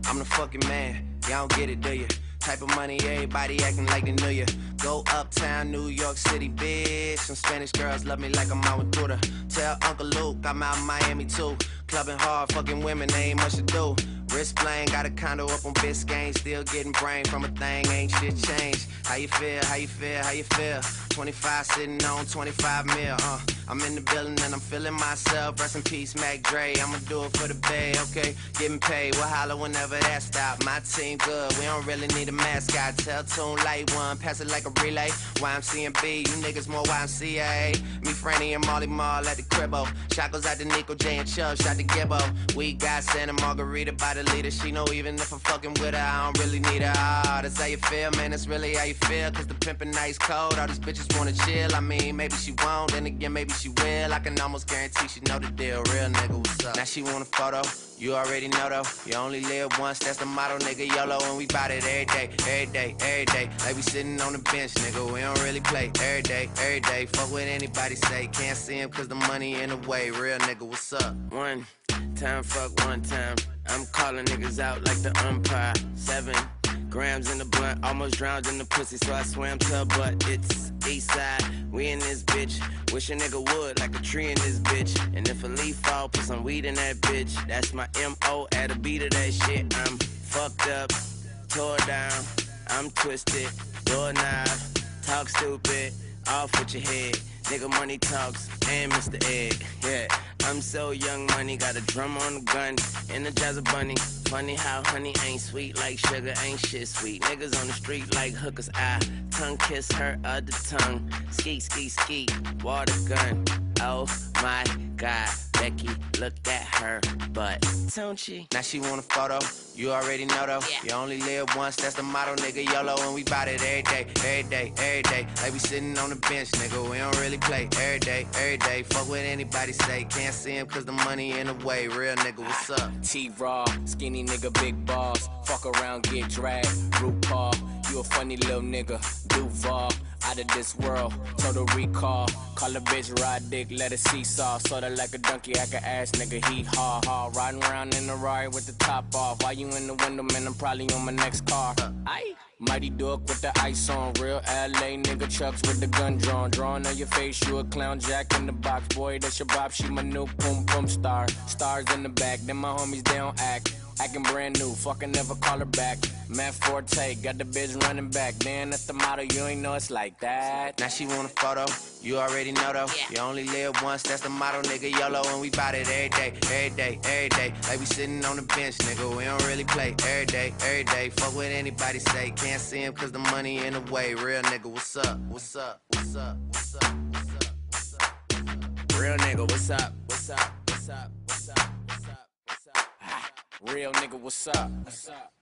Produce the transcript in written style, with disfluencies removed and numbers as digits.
I'm the fucking man. Y'all don't get it, do you? Type of money, everybody acting like they knew ya. Go Uptown, New York City, bitch. Some Spanish girls love me like I'm Aventura. Tell Uncle Luke I'm out in Miami too. Clubbing hard, fucking women, ain't much to do. Wrist playing, got a condo up on Biscayne. Still getting brain from a thing, ain't shit changed. How you feel, how you feel, how you feel? 25 sitting on 25 mil, I'm in the building and I'm feeling myself. Rest in peace, Mac Dre, I'ma do it for the bay, okay? Getting paid, we'll holler whenever that stop. My team good, we don't really need a mascot. Tell tune light one, pass it like a relay. YMCMB, you niggas more YMCA. Me, Freddie, and Marley Marl at the cribbo. Shot goes out to Niko, J, and Chubbs, shot to Gibbo. We got Santa Margarita by the leader. She know even if I'm fucking with her, I don't really need her. Ah, that's how you feel, man, that's really how you feel. Cause the pimpin' nice cold, all these bitches wanna chill. I mean, maybe she won't, then again, maybe she will. I can almost guarantee she know the deal. Real nigga, what's up? Now she want a photo, you already know though. You only live once, that's the motto, nigga. YOLO, and we bout it every day, every day, every day. Like we sitting on the bench, nigga, we don't really play. Every day, every day, fuck what anybody say. Can't see him cause the money in the way. Real nigga, what's up? One time, fuck one time. I'm calling niggas out like the umpire. 7 grams in the blunt, almost drowned in the pussy, so I swam to her butt. It's east side, we in this bitch. Wish a nigga would, like a tree in this bitch. And if a leaf fall, put some weed in that bitch. That's my M.O. at a beat of that shit. I'm fucked up, tore down, I'm twisted, doorknob, talk stupid, off with your head. Nigga money talks, and Mr. Egg, yeah. I'm so young money, got a drum on the gun, energize a bunny. Funny how honey ain't sweet like sugar, ain't shit sweet. Niggas on the street like hookers, I tongue kiss her other tongue. Skeet, skeet, skeet, water gun. Oh my God, Becky, look at her butt, don't she? Now she want a photo, you already know though. Yeah. You only live once, that's the motto, nigga. YOLO, and we bout it every day, every day, every day. Like we sitting on the bench, nigga, we don't really play. Every day, every day, fuck what anybody say. Can't see him cause the money in the way. Real nigga, what's up? T-Raw, skinny nigga, big balls. Fuck around, get dragged. RuPaul, you a funny little nigga. Duval, out of this world. Total recall. Call a bitch, ride dick, let it seesaw. Sorta like a donkey, I can ass nigga, he ha ha. Riding around in the Rari with the top off. While you in the window, man, I'm probably on my next car. Aye. Mighty Duck with the ice on. Real LA nigga, Chubbs with the gun drawn. Drawing on your face, you a clown, Jack in the box. Boy, that's your bop, she my new boom boom star. Stars in the back, then my homies, they don't act. Acting brand new, fucking never call her back. Matt Forte, got the bitch running back. Damn, that's the motto, you ain't know it's like that. Now she want a photo, you already know though. Yeah. You only live once, that's the motto, nigga. YOLO, and we bout it every day, every day, every day. Like we sitting on the bench, nigga, we don't really play. Every day, every day, fuck what anybody say. Can't see him cause the money in the way. Real nigga, what's up? What's up? What's up? What's up? What's up? What's up? Real nigga, what's up? What's up? What's up? What's up? What's up? What's up? Real nigga, what's up? What's up?